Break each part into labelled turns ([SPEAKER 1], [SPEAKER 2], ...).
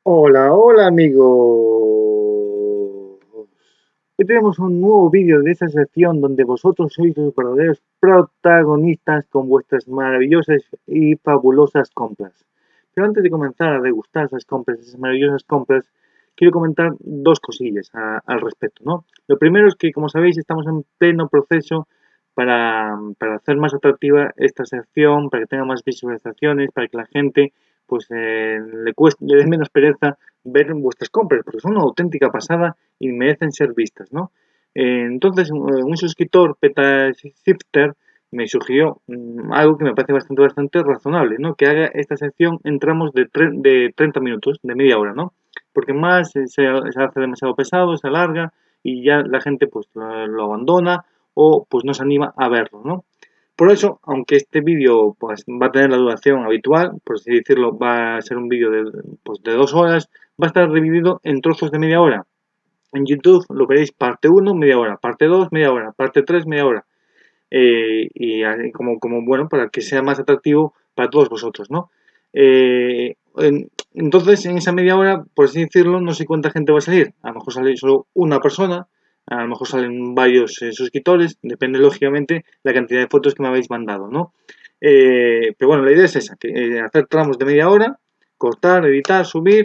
[SPEAKER 1] Hola, hola amigos. Hoy tenemos un nuevo vídeo de esta sección donde vosotros sois los verdaderos protagonistas con vuestras maravillosas y fabulosas compras. Pero antes de comenzar a degustar esas compras, esas maravillosas compras, quiero comentar dos cosillas al respecto, ¿no? Lo primero es que, como sabéis, estamos en pleno proceso para hacer más atractiva esta sección, para que tenga más visualizaciones, para que la gente le dé menos pereza ver vuestras compras, porque son una auténtica pasada y merecen ser vistas, ¿no? Entonces, un suscriptor, Peta Shifter, me sugirió algo que me parece bastante razonable, ¿no? Que haga esta sección en tramos de 30 minutos, de media hora, ¿no? Porque más se hace demasiado pesado, se alarga y ya la gente pues lo abandona o pues no se anima a verlo, ¿no? Por eso, aunque este vídeo pues, va a tener la duración habitual, por así decirlo, va a ser un vídeo de 2 horas, va a estar dividido en trozos de media hora. En YouTube lo veréis parte uno media hora, parte 2 media hora, parte 3 media hora. Como, bueno, para que sea más atractivo para todos vosotros, ¿no? Entonces, en esa media hora, por así decirlo, no sé cuánta gente va a salir. A lo mejor sale solo una persona, a lo mejor salen varios suscriptores, depende lógicamente la cantidad de fotos que me habéis mandado, ¿no? Pero bueno, la idea es esa, hacer tramos de media hora, cortar, editar, subir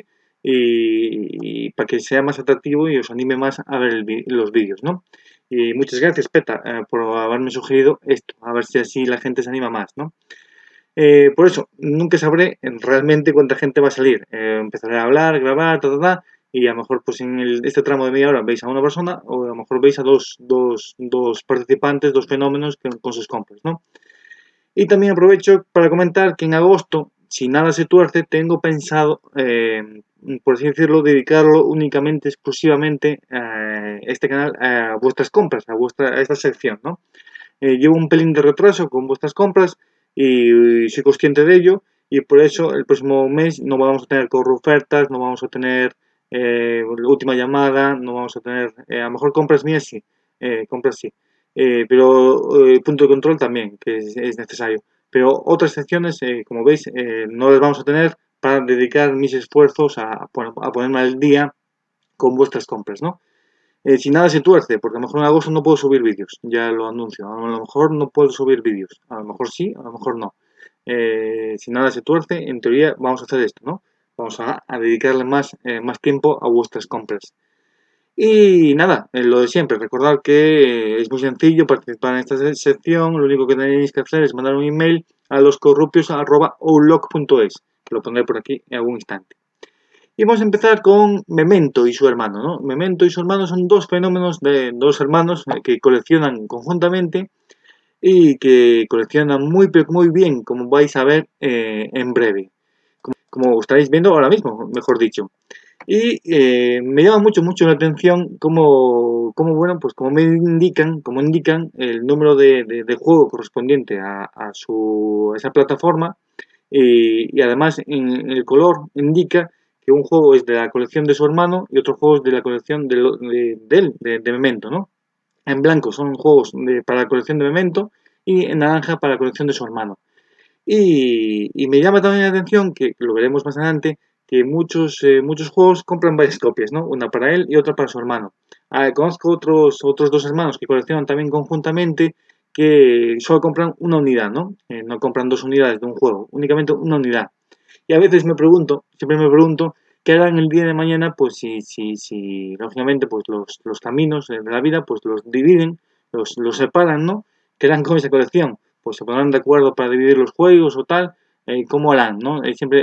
[SPEAKER 1] y para que sea más atractivo y os anime más a ver los vídeos, ¿no? Y muchas gracias, Peta, por haberme sugerido esto, a ver si así la gente se anima más, ¿no? Por eso, nunca sabré realmente cuánta gente va a salir. Empezaré a hablar, grabar, y a lo mejor pues en este tramo de media hora veis a una persona o a lo mejor veis a dos participantes, dos fenómenos con sus compras, ¿no? Y también aprovecho para comentar que en agosto, si nada se tuerce, tengo pensado, por así decirlo, dedicarlo únicamente, exclusivamente a este canal, a vuestras compras, a esta sección, ¿no? Llevo un pelín de retraso con vuestras compras y soy consciente de ello y por eso el próximo mes no vamos a tener ofertas, no vamos a tener última llamada, no vamos a tener, a lo mejor compras mías sí, compras sí, pero punto de control también, que es necesario. Pero otras secciones, como veis, no las vamos a tener para dedicar mis esfuerzos a ponerme al día con vuestras compras, ¿no? Si nada se tuerce, porque a lo mejor en agosto no puedo subir vídeos, ya lo anuncio. A lo mejor no puedo subir vídeos, a lo mejor sí, a lo mejor no. Si nada se tuerce, en teoría vamos a hacer esto, ¿no? Vamos a dedicarle más tiempo a vuestras compras. Y nada, lo de siempre, recordad que es muy sencillo participar en esta sección, lo único que tenéis que hacer es mandar un email a loscorrupios@outlook.es, que lo pondré por aquí en algún instante. Y vamos a empezar con Memento y su hermano, ¿no? Memento y su hermano son dos fenómenos de dos hermanos que coleccionan conjuntamente y que coleccionan muy bien, como vais a ver en breve. Como estaréis viendo ahora mismo, mejor dicho. Y me llama mucho la atención bueno, pues como indican el número de juego correspondiente a esa plataforma y además en el color indica que un juego es de la colección de su hermano y otro juego es de la colección de Memento, ¿no? En blanco son juegos para la colección de Memento y en naranja para la colección de su hermano. Y me llama también la atención, que lo veremos más adelante, que muchos juegos compran varias copias, ¿no? Una para él y otra para su hermano. Conozco otros dos hermanos que coleccionan también conjuntamente que solo compran una unidad, ¿no? No compran dos unidades de un juego, únicamente una unidad. Y a veces siempre me pregunto, ¿qué harán el día de mañana? Pues si lógicamente, pues los caminos de la vida, pues los dividen, los separan, ¿no? ¿Qué harán con esa colección? Pues se pondrán de acuerdo para dividir los juegos o tal, ¿cómo harán, no?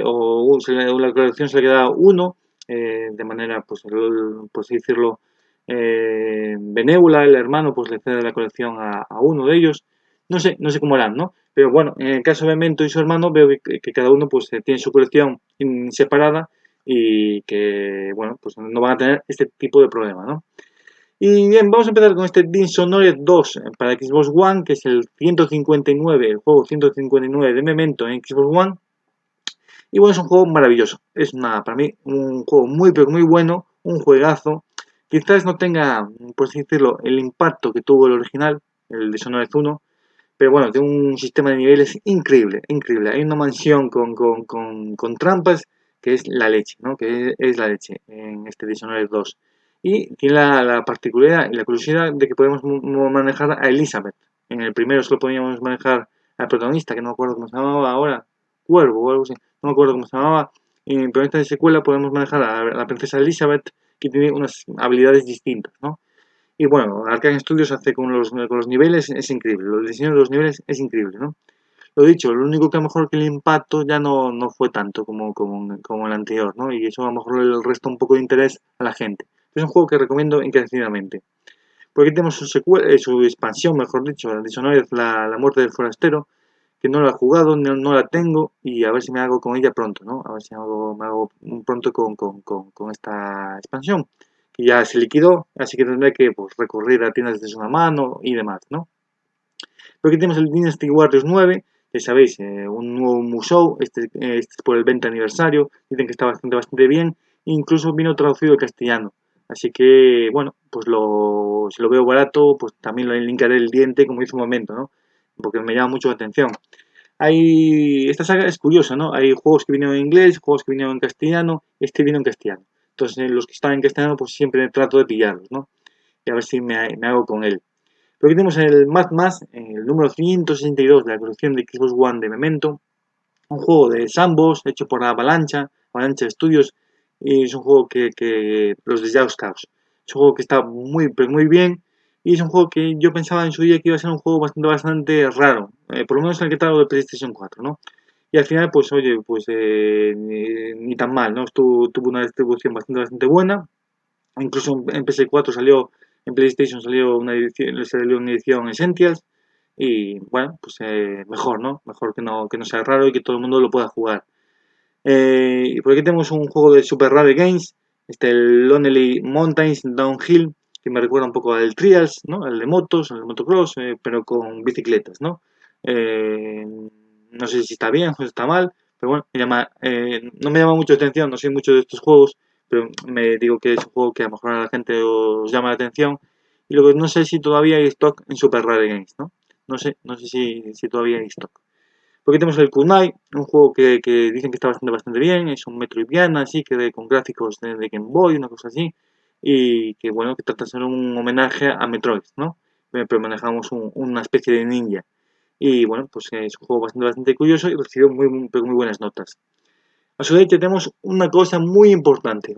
[SPEAKER 1] La colección se le queda a uno, de manera, pues, por así decirlo, benévola, el hermano, pues le cede la colección a uno de ellos. No sé cómo harán, ¿no? Pero bueno, en el caso de Memento y su hermano veo que cada uno pues tiene su colección separada y que, bueno, pues no van a tener este tipo de problema, ¿no? Y bien, vamos a empezar con este Dishonored 2 para Xbox One, que es el 159, el juego 159 de Memento en Xbox One. Y bueno, es un juego maravilloso. Para mí, un juego pero muy bueno, un juegazo. Quizás no tenga, por así decirlo, el impacto que tuvo el original, el Dishonored 1, pero bueno, tiene un sistema de niveles increíble. Hay una mansión con trampas que es la leche, ¿no? Que es la leche en este Dishonored 2. Y tiene la particularidad y la curiosidad de que podemos manejar a Elizabeth. En el primero solo podíamos manejar al protagonista, que no me acuerdo cómo se llamaba ahora, Cuervo o algo así, no me acuerdo cómo se llamaba. Pero en esta secuela podemos manejar a la princesa Elizabeth, que tiene unas habilidades distintas, ¿no? Y bueno, Arkane Studios hace con los niveles, es increíble, el diseño de los niveles es increíble, ¿no? Lo dicho, lo único que a lo mejor que el impacto ya no fue tanto como el anterior, ¿no? Y eso a lo mejor le resta un poco de interés a la gente. Es un juego que recomiendo encarecidamente. Porque tenemos su expansión, mejor dicho, Dishonored, la muerte del forastero, que no la he jugado, no la tengo, y a ver si me hago con ella pronto, ¿no? A ver si me hago pronto con esta expansión, que ya se liquidó, así que tendré que pues, recurrir a tiendas de segunda mano y demás, ¿no? Porque tenemos el Dynasty Warriors 9, que sabéis, un nuevo Musou, este es por el 20 aniversario, dicen que está bastante bien, incluso vino traducido al castellano. Así que, bueno, pues si lo veo barato, pues también lo linkaré el diente, como hice un momento, ¿no? Porque me llama mucho la atención. Esta saga es curiosa, ¿no? Hay juegos que vinieron en inglés, juegos que vinieron en castellano, este vino en castellano. Entonces, los que están en castellano, pues siempre trato de pillarlos, ¿no? Y a ver si me hago con él. Pero aquí tenemos el Mad Max, el número 162 de la colección de Xbox One de Memento, un juego de sandbox hecho por Avalancha Studios, y es un juego que los de Just Cause. Es un juego que está muy bien, y es un juego que yo pensaba en su día que iba a ser un juego bastante raro, por lo menos en el catálogo de PlayStation 4, ¿no? Y al final, pues oye, pues ni tan mal, ¿no? Tuvo una distribución bastante buena, incluso en PS4 salió, en PlayStation salió una edición Essentials, y bueno, pues mejor, ¿no? Mejor que no sea raro y que todo el mundo lo pueda jugar. Y por aquí tenemos un juego de Super Rare Games, el Lonely Mountains Downhill, que me recuerda un poco al Trials, ¿no? Al de motos, al de motocross, pero con bicicletas, ¿no? Eh, no sé si está bien o si está mal, pero bueno, no me llama mucho la atención, no soy mucho de estos juegos, pero me digo que es un juego que a lo mejor a la gente os llama la atención. Y luego no sé si todavía hay stock en Super Rare Games, ¿no? No sé si todavía hay stock. Porque tenemos el Kunai, un juego que dicen que está bastante bien, es un Metroidvania, así, con gráficos de Game Boy, una cosa así, y que bueno, que trata de ser un homenaje a Metroid, ¿no? Pero manejamos una especie de ninja. Y bueno, pues es un juego bastante curioso y recibió muy buenas notas. A su vez tenemos una cosa muy importante.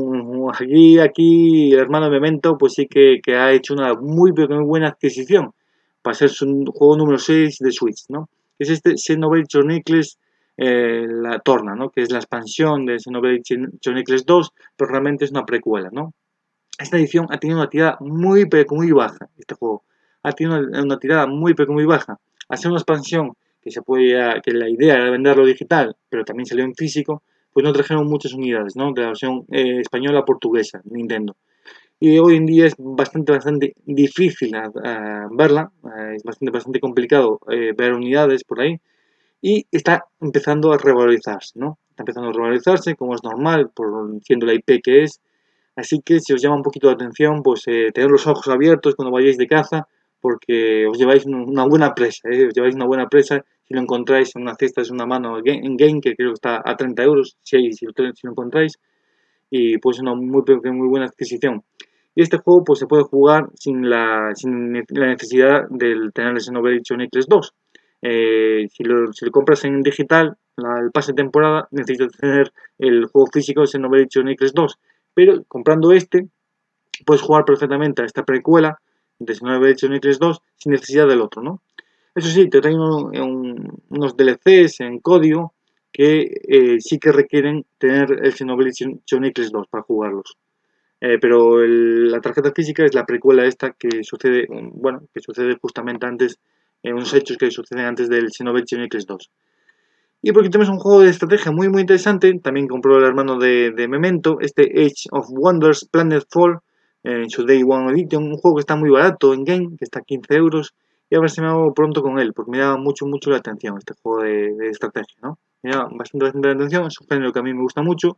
[SPEAKER 1] Aquí el hermano Memento pues sí que ha hecho una muy buena adquisición para ser su juego número 6 de Switch, ¿no? Que es este Xenoblade Chronicles la Torna, ¿no? Que es la expansión de Xenoblade Chronicles 2, pero realmente es una precuela, ¿no? Esta edición ha tenido una tirada muy baja, este juego. Ha tenido una tirada muy baja. Al ser una expansión que la idea era venderlo digital, pero también salió en físico, pues no trajeron muchas unidades, ¿no? De la versión española portuguesa, Nintendo. Y hoy en día es bastante difícil verla, es bastante complicado ver unidades por ahí, y está empezando a revalorizarse, ¿no? Está empezando a revalorizarse, como es normal, siendo la IP que es. Así que si os llama un poquito la atención, pues tener los ojos abiertos cuando vayáis de caza, porque os lleváis una buena presa, os lleváis una buena presa si lo encontráis en una cesta de una mano en game, que creo que está a 30 euros, si lo encontráis, y pues una muy buena adquisición. Y este juego pues se puede jugar sin la necesidad de tener el Xenoblade Chronicles 2. Si lo compras en digital, el pase de temporada, necesitas tener el juego físico de Xenoblade Chronicles 2. Pero comprando este, puedes jugar perfectamente a esta precuela de Xenoblade Chronicles 2 sin necesidad del otro, ¿no? Eso sí, te traen unos DLCs en código que sí que requieren tener el Xenoblade Chronicles 2 para jugarlos. Pero la tarjeta física es la precuela esta que sucede, que sucede justamente antes, unos hechos que suceden antes del Xenoblade Chronicles 2. Y porque tenemos un juego de estrategia muy interesante, también compró el hermano de Memento, este Age of Wonders Planetfall, en su Day One Edition, un juego que está muy barato en game, que está a 15 euros, y a ver si me hago pronto con él, porque me llama mucho la atención este juego de estrategia, ¿no? Me llama bastante la atención, es un género que a mí me gusta mucho,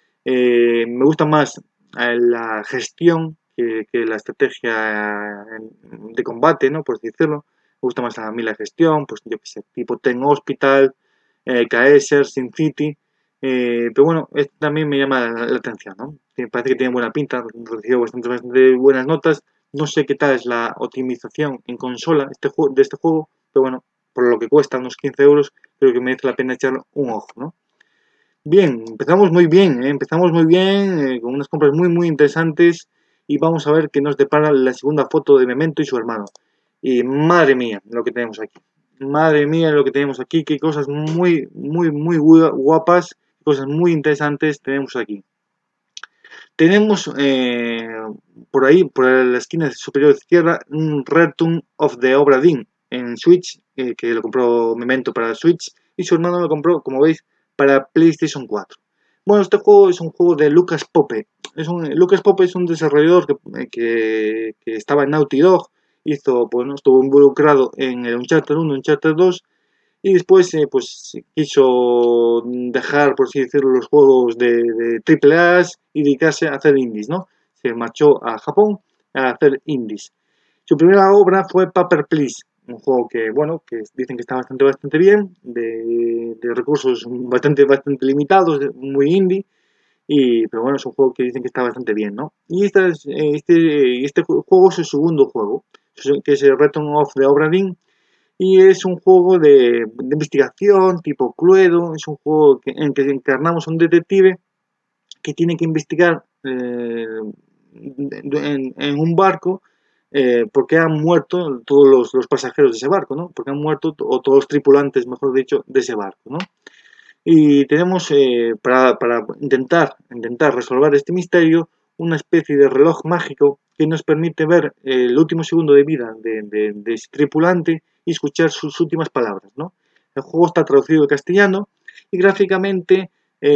[SPEAKER 1] me gusta más la gestión que la estrategia de combate, ¿no? Por así decirlo. Me gusta más a mí la gestión, pues yo que sé, tipo Ten Hospital, Caesar, Sin City. Pero bueno, este también me llama la atención, ¿no? Parece que tiene buena pinta, recibió bastante buenas notas. No sé qué tal es la optimización en consola de este juego, pero bueno, por lo que cuesta, unos 15 euros, creo que merece la pena echar un ojo, ¿no? Bien, empezamos muy bien, empezamos muy bien, con unas compras muy interesantes y vamos a ver qué nos depara la segunda foto de Memento y su hermano. Y madre mía, lo que tenemos aquí. Madre mía, lo que tenemos aquí, qué cosas muy guapas, cosas muy interesantes tenemos aquí. Tenemos por ahí, por la esquina superior izquierda, un Return of the Obra Dinn en Switch, que lo compró Memento para Switch, y su hermano lo compró, como veis, para PlayStation 4. Bueno, este juego es un juego de Lucas Pope. Lucas Pope es un desarrollador que estaba en Naughty Dog, bueno, estuvo involucrado en el Uncharted 1, Uncharted 2, y después pues quiso dejar, por así decirlo, los juegos de triple A y dedicarse a hacer indies, ¿no? Se marchó a Japón a hacer indies. Su primera obra fue Paper Please, un juego que, bueno, que dicen que está bastante bien, de recursos bastante limitados, muy indie, pero bueno, es un juego que dicen que está bastante bien, ¿no? Y este juego es su segundo juego, que es el Return of the Obra Dinn, y es un juego de investigación tipo Cluedo, es un juego en que encarnamos a un detective que tiene que investigar en un barco porque han muerto todos los pasajeros de ese barco, ¿no? Porque han muerto, o todos los tripulantes, mejor dicho, de ese barco, ¿no? Y tenemos, para intentar resolver este misterio, una especie de reloj mágico que nos permite ver el último segundo de vida de ese tripulante y escuchar sus últimas palabras, ¿no? El juego está traducido al castellano y gráficamente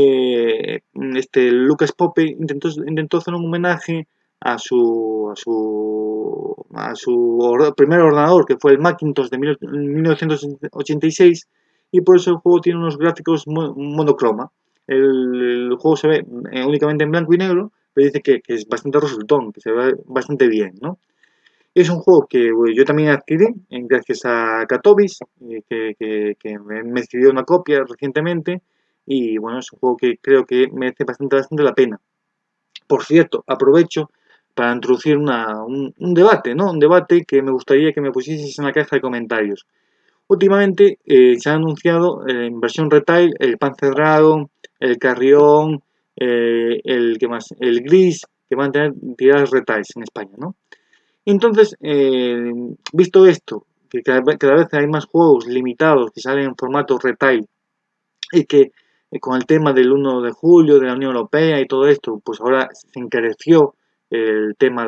[SPEAKER 1] Lucas Pope intentó hacer un homenaje a su primer ordenador, que fue el Macintosh de 1986, y por eso el juego tiene unos gráficos monocroma. El juego se ve únicamente en blanco y negro, pero dice que es bastante resultón, que se ve bastante bien, ¿no? Es un juego que yo también adquirí gracias a Katowice, que me escribió una copia recientemente, y bueno, es un juego que creo que merece bastante la pena. Por cierto, aprovecho para introducir un debate, ¿no? Un debate que me gustaría que me pusieses en la caja de comentarios. Últimamente se ha anunciado en versión retail el Panzer Dragon, el Carrión, ¿qué más? El Gris, que van a tener tiradas retails en España, ¿no? Entonces, visto esto, que cada vez hay más juegos limitados que salen en formato retail y que con el tema del 1 de julio de la Unión Europea y todo esto, pues ahora se encareció el tema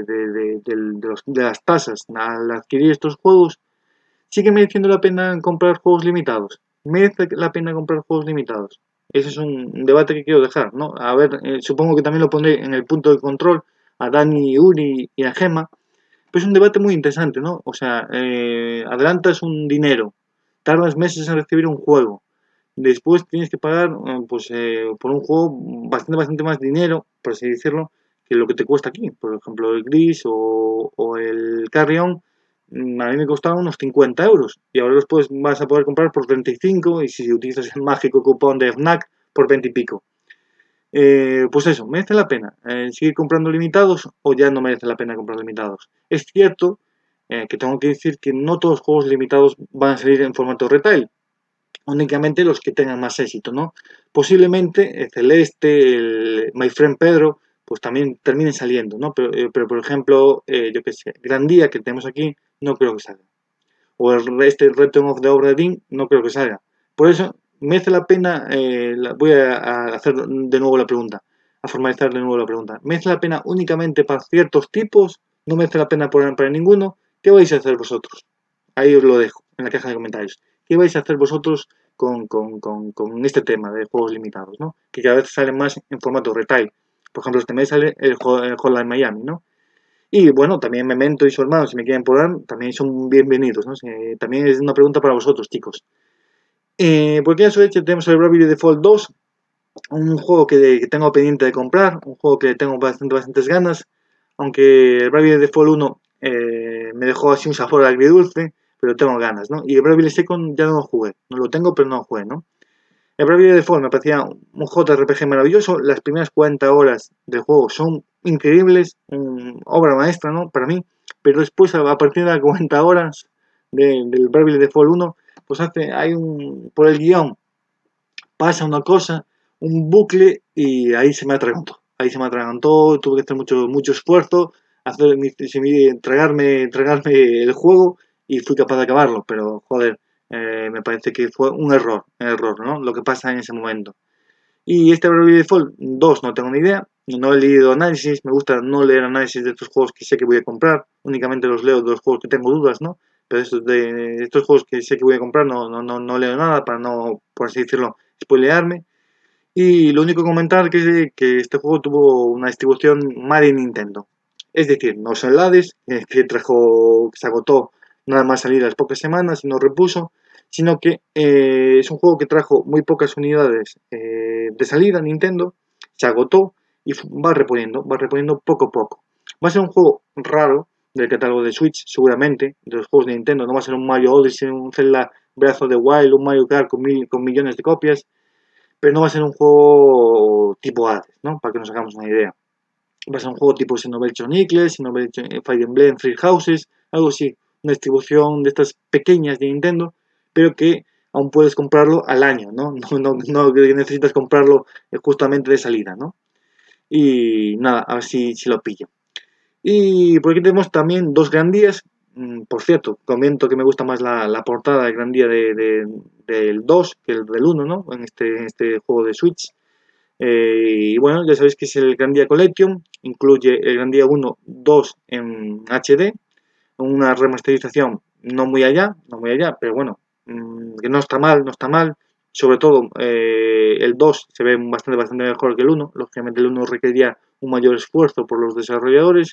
[SPEAKER 1] de las tasas al adquirir estos juegos. ¿Sigue mereciendo la pena comprar juegos limitados? ¿Merece la pena comprar juegos limitados? Ese es un debate que quiero dejar, ¿no? A ver, supongo que también lo pondré en el punto de control a Dani, Uri y a Gema. Pues es un debate muy interesante, ¿no? O sea, adelantas un dinero, tardas meses en recibir un juego, después tienes que pagar por un juego bastante más dinero, por así decirlo, que lo que te cuesta aquí. Por ejemplo, el Gris o el Carrion, a mí me costaban unos 50 euros y ahora vas a poder comprar por 35 y si utilizas el mágico cupón de FNAC por 20 y pico. Pues eso, ¿merece la pena seguir comprando limitados o ya no merece la pena comprar limitados? Es cierto que tengo que decir que no todos los juegos limitados van a salir en formato retail, únicamente los que tengan más éxito, ¿no? Posiblemente el Celeste, el My Friend Pedro, pues también terminen saliendo, ¿no? Pero por ejemplo, yo que sé, Gran Día que tenemos aquí, no creo que salga. O este Return of the Obra Dinn, no creo que salga. Por eso, merece la pena, voy a hacer de nuevo la pregunta, a formalizar de nuevo la pregunta. ¿Merece la pena únicamente para ciertos tipos? ¿No merece la pena para ninguno? ¿Qué vais a hacer vosotros? Ahí os lo dejo, en la caja de comentarios. ¿Qué vais a hacer vosotros con este tema de juegos limitados, ¿no? Que cada vez salen más en formato retail. Por ejemplo, este mes sale el Hotline Miami, ¿no? Y bueno, también Memento y su hermano, si me quieren poner, también son bienvenidos, ¿no? También es una pregunta para vosotros, chicos. Por aquí a su vez tenemos el Bravely Default 2, un juego que tengo pendiente de comprar, un juego que tengo bastantes ganas, aunque el Bravely Default 1 me dejó así un sabor agridulce, pero tengo ganas, ¿no? Y el Bravely Second ya no lo jugué, no lo tengo, pero no lo jugué, ¿no? El Bravely Default me parecía un JRPG maravilloso. Las primeras 40 horas del juego son increíbles, obra maestra, ¿no? Para mí. Pero después, a partir de las 40 horas del Bravely Default 1, pues por el guión pasa una cosa, un bucle, y ahí se me atragantó. Ahí se me atragantó, tuve que hacer mucho esfuerzo, tragarme el juego, y fui capaz de acabarlo. Pero, joder, me parece que fue un error, ¿no? Lo que pasa en ese momento. Y este Bravely Default 2 no tengo ni idea, no he leído análisis, me gusta no leer análisis de estos juegos que sé que voy a comprar, únicamente los leo de los juegos que tengo dudas, ¿no? Pero de estos juegos que sé que voy a comprar no leo nada para no, por así decirlo, spoilearme. Y lo único que comentar que este juego tuvo una distribución Made in Nintendo. Es decir, no son el Hades, que se agotó nada más salir a las pocas semanas y no repuso, sino que es un juego que trajo muy pocas unidades de salida a Nintendo, se agotó y va reponiendo poco a poco. Va a ser un juego raro del catálogo de Switch, seguramente, de los juegos de Nintendo. No va a ser un Mario Odyssey, un Zelda Breath of the Wild, un Mario Kart con millones de copias, pero no va a ser un juego tipo Hades, ¿no? Para que nos hagamos una idea. Va a ser un juego tipo Xenoblade Chronicles, Xenoblade Fire Emblem Three Houses, algo así, una distribución de estas pequeñas de Nintendo, pero que aún puedes comprarlo al año, ¿no? No que necesitas comprarlo justamente de salida, ¿no? Y nada, a ver si lo pillo. Y por aquí tenemos también dos Gran Días. Por cierto, comento que me gusta más la portada de Gran Día del 2 que el del 1, ¿no? En este juego de Switch. Y bueno, ya sabéis que es el Gran Día Collection. Incluye el Gran Día 1, 2 en HD. Una remasterización no muy allá, pero bueno, que no está mal, no está mal. Sobre todo, el 2 se ve bastante mejor que el 1. Lógicamente el 1 requería un mayor esfuerzo por los desarrolladores.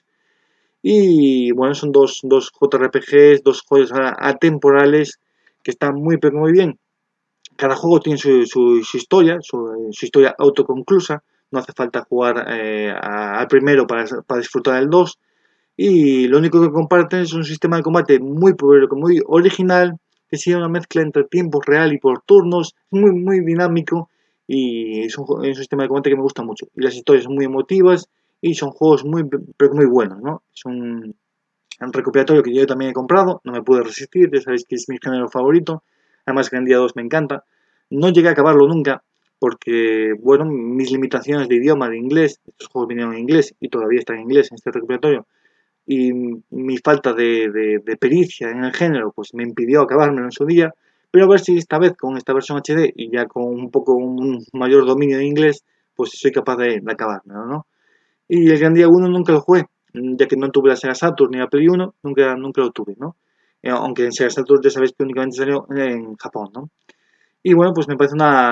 [SPEAKER 1] Y bueno, son dos JRPGs, dos juegos atemporales que están muy bien. Cada juego tiene su historia, su historia autoconclusa. No hace falta jugar al primero para disfrutar del 2. Y lo único que comparten es un sistema de combate muy original, que sigue una mezcla entre tiempo real y por turnos, muy dinámico, y es un sistema de combate que me gusta mucho. Y las historias son muy emotivas y son juegos pero muy buenos, ¿no? Es un recopilatorio que yo también he comprado, no me pude resistir, ya sabéis que es mi género favorito. Además, Gran Día 2 me encanta. No llegué a acabarlo nunca, porque, bueno, mis limitaciones de idioma, de inglés, estos juegos vinieron en inglés y todavía están en inglés en este recopilatorio, y mi falta de pericia en el género, pues me impidió acabármelo en su día. Pero a ver si esta vez con esta versión HD y ya con un mayor dominio de inglés, pues soy capaz de acabármelo, ¿no? Y el Gran Día 1 nunca lo jugué, ya que no tuve la Sega Saturn ni la Play 1, nunca lo tuve, ¿no? Aunque en Sega Saturn ya sabéis que únicamente salió en Japón, ¿no? Y bueno, pues me parece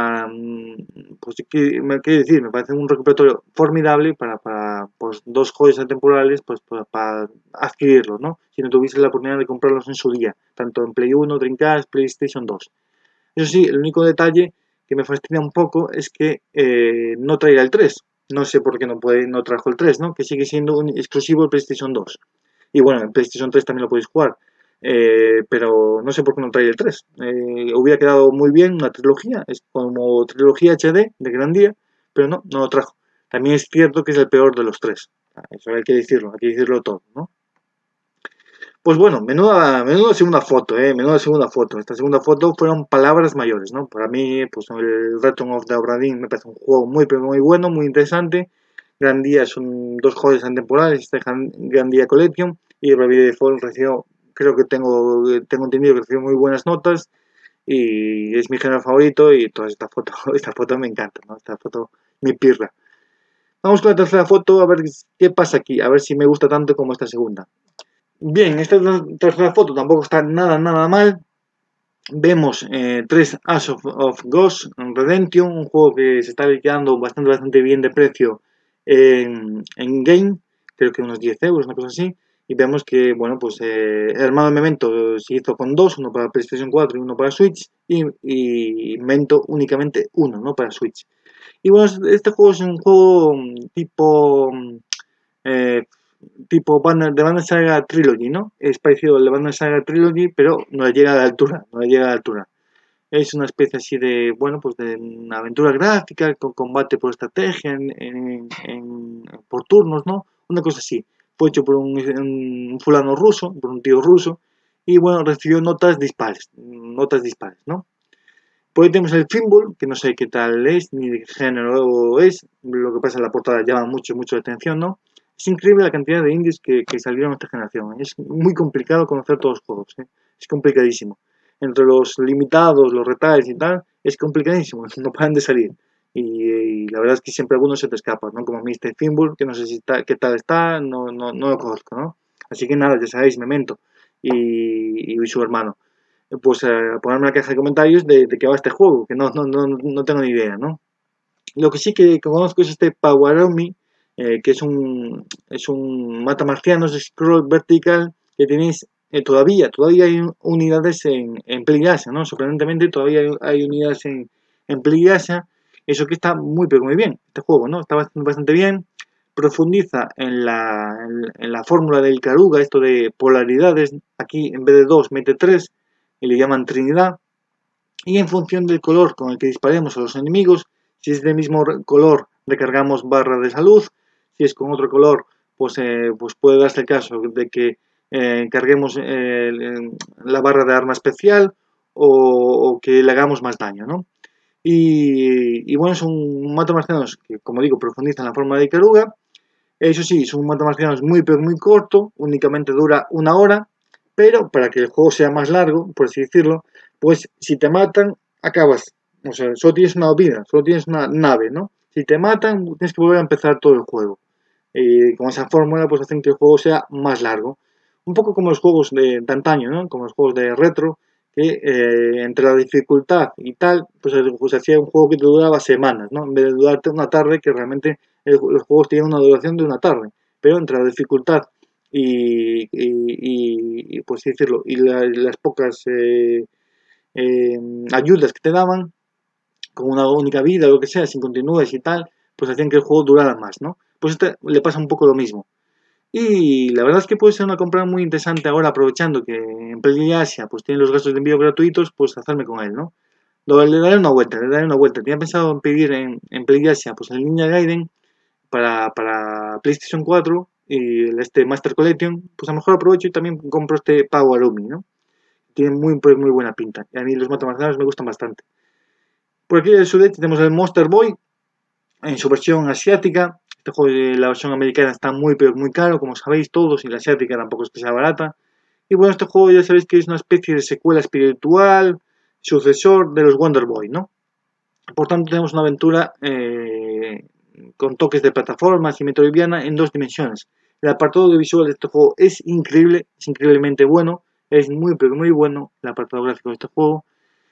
[SPEAKER 1] pues, ¿qué decir? Me parece un recuperatorio formidable para pues, dos joyas atemporales, pues para adquirirlos, ¿no? Si no tuviese la oportunidad de comprarlos en su día, tanto en Play 1, Dreamcast, PlayStation 2. Eso sí, el único detalle que me fastidia un poco es que no traiga el 3. No sé por qué no trajo el 3, ¿no? Que sigue siendo un exclusivo de PlayStation 2. Y bueno, en PlayStation 3 también lo podéis jugar. Pero no sé por qué no trae el 3. Hubiera quedado muy bien una trilogía, es como trilogía HD de Gran Día, pero no lo trajo. También es cierto que es el peor de los tres. Eso hay que decirlo todo, ¿no? Pues bueno, menuda segunda foto, menuda segunda foto. Esta segunda foto fueron palabras mayores, ¿no? Para mí, pues el Return of the Obra Dinn me parece un juego pero muy bueno, muy interesante. Gran Día son dos juegos atemporales, este Gran Día Collection y Bravely Default recibió, creo que tengo entendido que recibió muy buenas notas y es mi género favorito y toda esta foto me encanta, ¿no? Esta foto me pirra. Vamos con la tercera foto a ver qué pasa aquí, a ver si me gusta tanto como esta segunda. Bien, esta tercera foto tampoco está nada mal. Vemos 3 As of Ghosts Redemption, un juego que se está quedando bastante bien de precio en Game, creo que unos 10 euros, una cosa así. Y vemos que, bueno, pues el hermano de Memento se hizo con dos, uno para PlayStation 4 y uno para Switch, y Memento únicamente uno, ¿no? Para Switch. Y bueno, este juego es un juego eh, tipo de Banner Saga Trilogy, ¿no? Es parecido al de Banner Saga Trilogy, pero no le llega a la altura, no le llega a la altura. es una especie así de, bueno, pues de una aventura gráfica con combate por estrategia por turnos, ¿no? Una cosa así. Fue hecho por un fulano ruso, por un tío ruso, y bueno, recibió notas dispares, ¿no? Por ahí tenemos el Pinball, que no sé qué tal es, ni de qué género es, lo que pasa en la portada llama mucho, mucho la atención, ¿no? Es increíble la cantidad de indies que salieron esta generación. Es muy complicado conocer todos los juegos, ¿eh? Es complicadísimo. Entre los limitados, los retalles y tal, es complicadísimo, no paran de salir. Y la verdad es que siempre algunos se te escapan, ¿no? Como Mr. Pinball, que no sé si está, qué tal está, no lo conozco, ¿no? Así que nada, ya sabéis, Memento y su hermano pues ponerme en la caja de comentarios de qué va este juego, que no tengo ni idea, ¿no? Lo que sí que conozco es este Poweromi, que es un matamarcianos de scroll vertical que tenéis todavía hay unidades en PlayAsia, ¿no? Sorprendentemente todavía hay unidades en PlayAsia, eso que está muy pero muy bien, este juego, ¿no? Está bastante bien, profundiza en la fórmula del Karuga, esto de polaridades, aquí en vez de 2 mete 3 y le llaman Trinidad, y en función del color con el que disparemos a los enemigos, si es del mismo color recargamos barra de salud, si es con otro color pues puede darse el caso de que carguemos la barra de arma especial o que le hagamos más daño, ¿no? Y bueno, es un matamarcianos que, como digo, profundiza en la forma de Ikaruga. Eso sí, es un matamarcianos pero muy corto, únicamente dura 1 hora, pero para que el juego sea más largo, por así decirlo, pues si te matan, acabas. O sea, solo tienes una vida, solo tienes una nave, ¿no? Si te matan, tienes que volver a empezar todo el juego. Y con esa fórmula, pues hacen que el juego sea más largo. Un poco como los juegos de antaño, ¿no? Como los juegos de retro, que entre la dificultad y tal, pues hacía un juego que te duraba semanas, ¿no? En vez de durarte una tarde, que realmente los juegos tienen una duración de una tarde. Pero entre la dificultad pues decirlo, las pocas eh, ayudas que te daban, con una única vida o lo que sea, sin continúes y tal, pues hacían que el juego durara más, ¿no? Pues este le pasa un poco lo mismo. Y la verdad es que puede ser una compra muy interesante ahora, aprovechando que en Play Asia pues tiene los gastos de envío gratuitos, pues hacerme con él, ¿no? Le daré una vuelta, le daré una vuelta. Tenía pensado en pedir en Play Asia pues el Ninja Gaiden para PlayStation 4 y este Master Collection, pues a lo mejor aprovecho y también compro este Power Arumi, ¿no? Tiene muy buena pinta. Y a mí los matamarcianos me gustan bastante. Por aquí del sudeste tenemos el Monster Boy en su versión asiática. Este juego de la versión americana está muy caro, como sabéis todos, y la asiática tampoco es que sea barata. Y bueno, este juego ya sabéis que es una especie de secuela espiritual, sucesor de los Wonder Boy, ¿no? Por tanto, tenemos una aventura con toques de plataformas y metroidvania en 2 dimensiones. El apartado audiovisual de este juego es increíble, es increíblemente bueno, es muy bueno el apartado gráfico de este juego.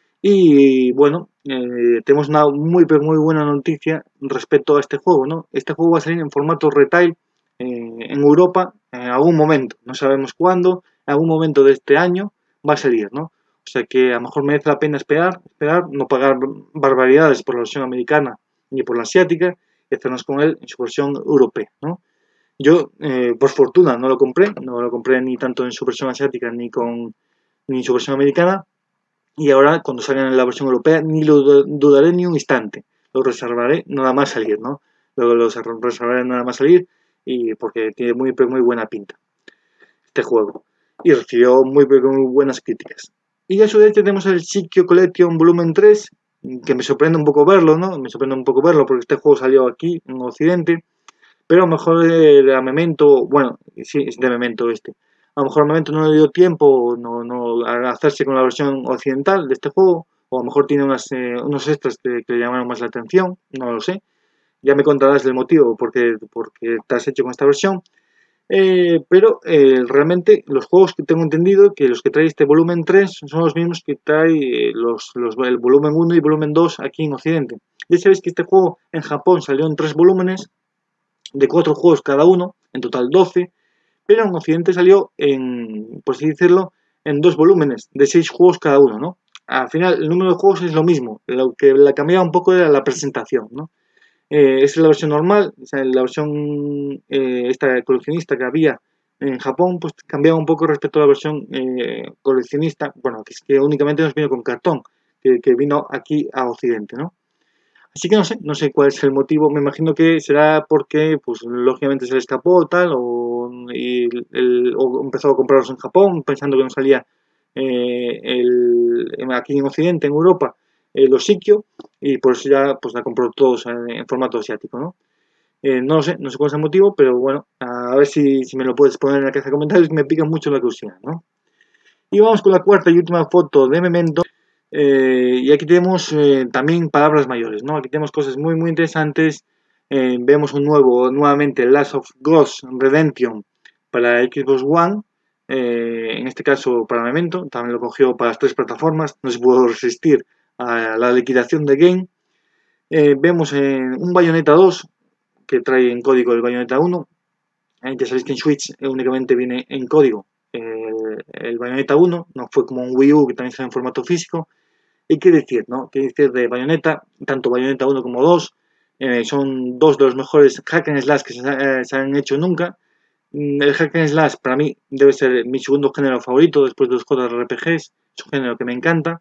[SPEAKER 1] Y bueno, tenemos una muy buena noticia respecto a este juego, ¿no? Este juego va a salir en formato retail en Europa en algún momento, no sabemos cuándo, en algún momento de este año va a salir, ¿no? O sea que a lo mejor merece la pena esperar, no pagar barbaridades por la versión americana ni por la asiática y hacernos con él en su versión europea, ¿no? Yo, por fortuna, no lo compré ni tanto en su versión asiática ni en su versión americana, y ahora cuando salga en la versión europea ni lo dudaré ni un instante. Lo reservaré nada más salir, ¿no? Luego lo reservaré nada más salir y porque tiene muy buena pinta este juego. Y recibió muy buenas críticas. Y a su vez tenemos el Shikyo Collection Volumen 3, que me sorprende un poco verlo, ¿no? Me sorprende un poco verlo porque este juego salió aquí en Occidente, pero a lo mejor de Memento, bueno, sí, es de Memento este. A lo mejor a Memento no le dio tiempo a hacerse con la versión occidental de este juego, o a lo mejor tiene unos extras que le llamaron más la atención, no lo sé. Ya me contarás el motivo porque te has hecho con esta versión. Pero realmente los juegos que tengo entendido que los que trae este volumen 3 son los mismos que trae el volumen 1 y volumen 2 aquí en Occidente. Ya sabéis que este juego en Japón salió en 3 volúmenes de 4 juegos cada uno, en total 12, pero en Occidente salió por así decirlo, en 2 volúmenes de 6 juegos cada uno, ¿no? Al final el número de juegos es lo mismo, lo que la cambiaba un poco era la presentación, ¿no? Esa es la versión normal, o sea, la versión esta coleccionista que había en Japón, pues cambiaba un poco respecto a la versión coleccionista, bueno, que es que únicamente nos vino con cartón, que vino aquí a Occidente, ¿no? Así que no sé cuál es el motivo. Me imagino que será porque, pues, lógicamente se le escapó tal, o empezó a comprarlos en Japón, pensando que no salía aquí en Occidente, en Europa, los sitios, y por eso ya pues la compró todos en formato asiático, ¿no? No sé cuál es el motivo, pero bueno, a ver si me lo puedes poner en la caja de comentarios, que me pica mucho la curiosidad, ¿no? Y vamos con la cuarta y última foto de Memento. Y aquí tenemos también palabras mayores, ¿no? Aquí tenemos cosas muy interesantes. Vemos nuevamente Last of Us Redemption para Xbox One. En este caso para Memento. También lo cogió para las 3 plataformas. No se pudo resistir a la liquidación de Game. Vemos un Bayonetta 2 que trae en código el Bayonetta 1. Ya sabéis que en Switch únicamente viene en código el Bayonetta 1, no fue como un Wii U que también sale en formato físico. ¿Y qué decir, no? ¿Qué decir de Bayonetta? Tanto Bayonetta 1 como 2 son dos de los mejores hack and slash que se han hecho nunca. El hack and slash para mí debe ser mi segundo género favorito después de los JRPGs, es un género que me encanta.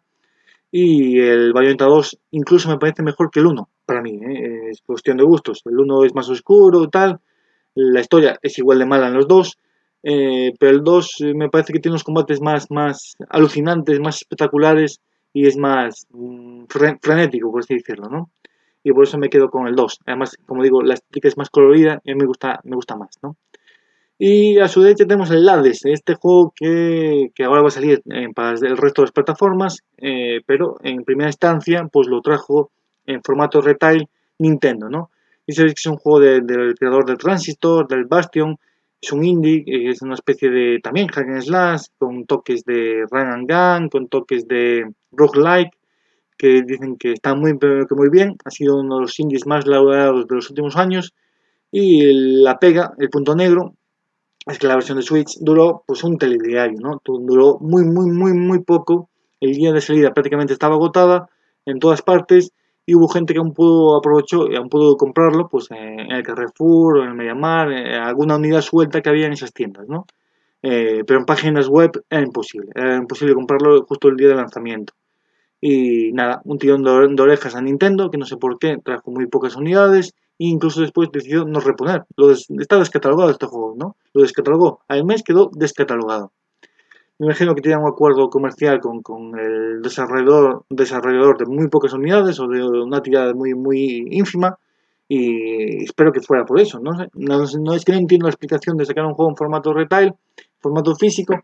[SPEAKER 1] Y el Bayonetta 2 incluso me parece mejor que el 1, para mí, es cuestión de gustos. El 1 es más oscuro, tal, la historia es igual de mala en los dos, pero el 2 me parece que tiene unos combates más alucinantes, más espectaculares y es más frenético, por así decirlo, ¿no? Y por eso me quedo con el 2. Además, como digo, la estética es más colorida y a mí me gusta más, ¿no? Y a su derecha tenemos el Hades, este juego que ahora va a salir para el resto de las plataformas, pero en primera instancia pues lo trajo en formato retail Nintendo, ¿no? Y sabéis que es un juego del creador del Transistor, del Bastion, es un indie, es una especie de también hack and slash, con toques de run and gun, con toques de roguelike, que dicen que está muy bien, ha sido uno de los indies más laureados de los últimos años, y la pega, el punto negro, es que la versión de Switch duró pues un telediario, ¿no? Duró muy poco. El día de salida prácticamente estaba agotada en todas partes y hubo gente que aún pudo aprovechó y aún pudo comprarlo pues en el Carrefour o en el MediaMarkt, alguna unidad suelta que había en esas tiendas, ¿no? Pero en páginas web era imposible comprarlo justo el día de lanzamiento. Y nada, un tirón de orejas a Nintendo, que no sé por qué, trajo muy pocas unidades, e incluso después decidió no reponer. Está descatalogado este juego, ¿no? Lo descatalogó. Al mes quedó descatalogado. Me imagino que tiene un acuerdo comercial con el desarrollador de muy pocas unidades o de una tirada muy ínfima. Y espero que fuera por eso. No sé, no es que no entiendo la explicación de sacar un juego en formato retail, formato físico,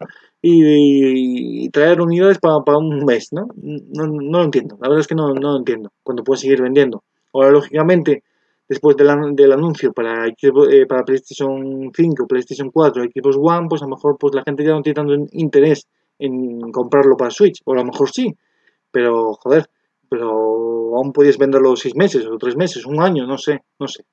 [SPEAKER 1] y traer unidades para un mes, ¿no? No lo entiendo. La verdad es que no lo entiendo. Cuando puedes seguir vendiendo. Ahora, lógicamente, después del anuncio para PlayStation 5, PlayStation 4, Xbox One, pues a lo mejor pues la gente ya no tiene tanto interés en comprarlo para Switch, o a lo mejor sí, pero joder, pero aún podías venderlo 6 meses o 3 meses, un año, no sé.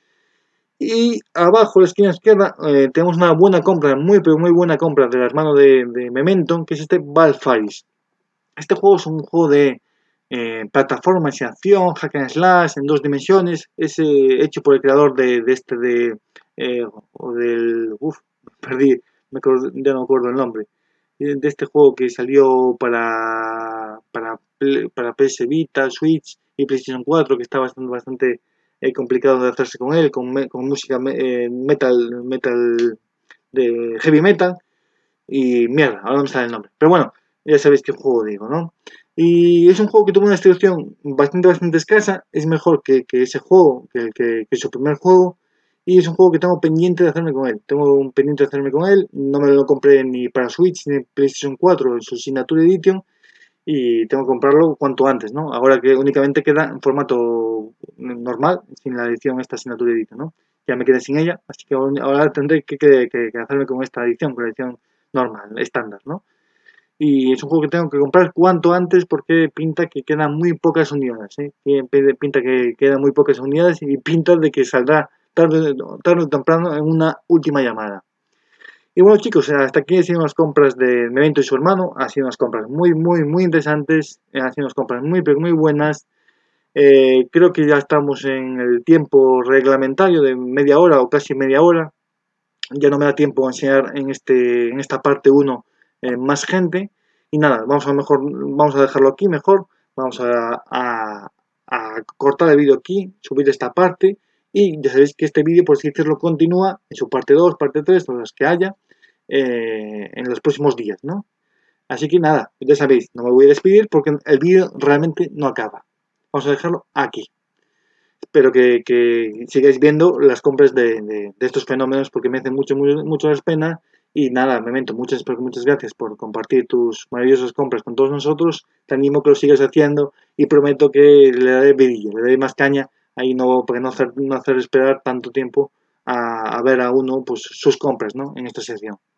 [SPEAKER 1] Y abajo, en la esquina izquierda, tenemos una buena compra, pero muy buena compra de las manos de Memento, que es este Valfaris. Este juego es un juego de plataformas y acción, hack and slash en 2 dimensiones. Es hecho por el creador o del, perdí, ya no me acuerdo el nombre. De este juego que salió para PS Vita, Switch y PlayStation 4, que está bastante complicado de hacerse con él, con música metal de heavy metal. Y mierda, ahora no me sale el nombre. Pero bueno, ya sabéis qué juego digo, ¿no? Y es un juego que tuvo una distribución bastante escasa. Es mejor que ese juego, que su primer juego. Y es un juego que tengo pendiente de hacerme con él. Tengo un pendiente de hacerme con él. No me lo compré ni para Switch ni PlayStation 4 en su Signature Edition. Y tengo que comprarlo cuanto antes, ¿no? Ahora que únicamente queda en formato normal, sin la edición esta Signature Edition, ¿no? Ya me quedé sin ella, así que ahora tendré que hacerme con esta edición, con la edición normal, estándar, ¿no? Y es un juego que tengo que comprar cuanto antes porque pinta que quedan muy pocas unidades, ¿eh? Pinta que quedan muy pocas unidades y pinta de que saldrá tarde o temprano en una última llamada. Y bueno chicos, hasta aquí han sido unas compras de Memento y su hermano, han sido unas compras muy interesantes, han sido unas compras muy buenas. Creo que ya estamos en el tiempo reglamentario de media hora o casi media hora. Ya no me da tiempo a enseñar en esta parte 1 más gente. Y nada, vamos a dejarlo aquí mejor. Vamos a cortar el vídeo aquí, subir esta parte y ya sabéis que este vídeo, por así decirlo, continúa en su parte 2, parte 3, todas las que haya en los próximos días, ¿no? Así que nada, ya sabéis, no me voy a despedir porque el vídeo realmente no acaba. Vamos a dejarlo aquí. Espero que sigáis viendo las compras de estos fenómenos porque me hacen mucho la pena. Y nada, Memento, muchas gracias por compartir tus maravillosas compras con todos nosotros. Te animo que lo sigas haciendo y prometo que le daré vidilla, le daré más caña ahí no, para no hacer esperar tanto tiempo a ver a uno pues sus compras, ¿no? En esta sección.